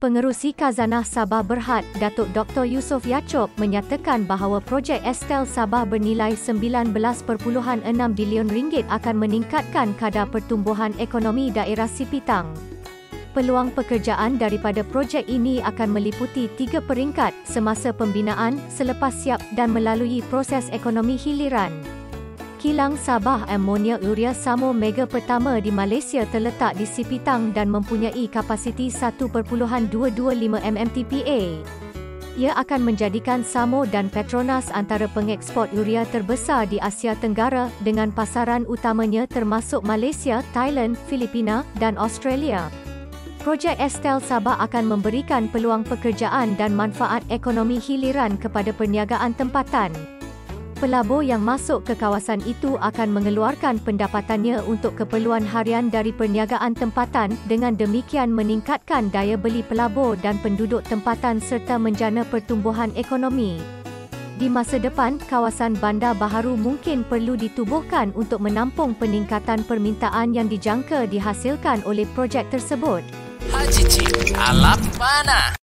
Pengerusi Khazanah Sabah Berhad, Datuk Dr. Yusof Yaacob menyatakan bahawa projek Estel Sabah bernilai RM19.6 bilion akan meningkatkan kadar pertumbuhan ekonomi daerah Sipitang. Peluang pekerjaan daripada projek ini akan meliputi 3 peringkat semasa pembinaan, selepas siap dan melalui proses ekonomi hiliran. Kilang Sabah Ammonia Urea Samo Mega pertama di Malaysia terletak di Sipitang dan mempunyai kapasiti 1.225 MMTPA. Ia akan menjadikan Samo dan Petronas antara pengeksport urea terbesar di Asia Tenggara dengan pasaran utamanya termasuk Malaysia, Thailand, Filipina dan Australia. Projek Estel Sabah akan memberikan peluang pekerjaan dan manfaat ekonomi hiliran kepada perniagaan tempatan. Pelabur yang masuk ke kawasan itu akan mengeluarkan pendapatannya untuk keperluan harian dari perniagaan tempatan, dengan demikian meningkatkan daya beli pelabur dan penduduk tempatan serta menjana pertumbuhan ekonomi. Di masa depan, kawasan Bandar Baharu mungkin perlu ditubuhkan untuk menampung peningkatan permintaan yang dijangka dihasilkan oleh projek tersebut. Haji Cik, alam mana?